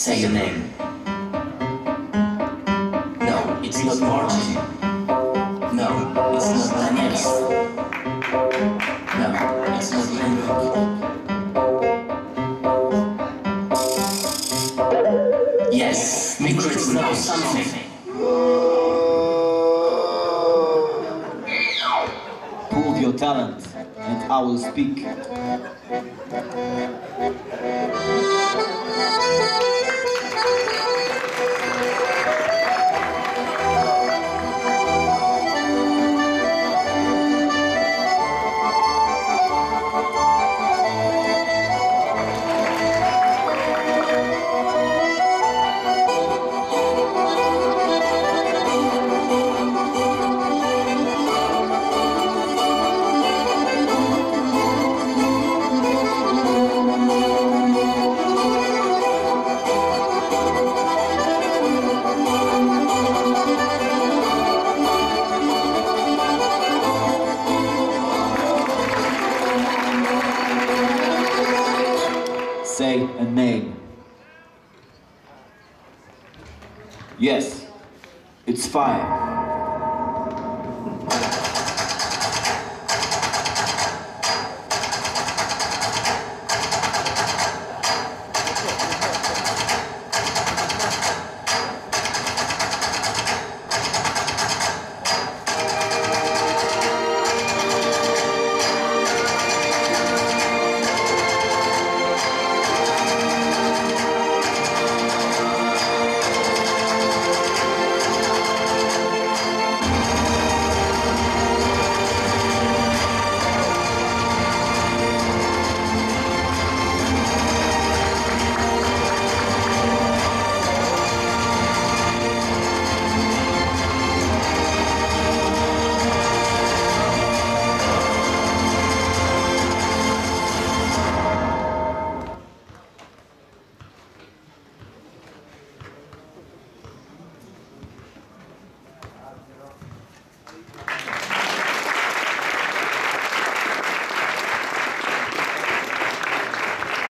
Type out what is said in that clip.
Say your name. No, it's not Martin. No, it's not Daniels. No, it's not Lennox. Yes, Mikritz knows something. Prove your talent, and I will speak. Say a name. Yes, it's fire.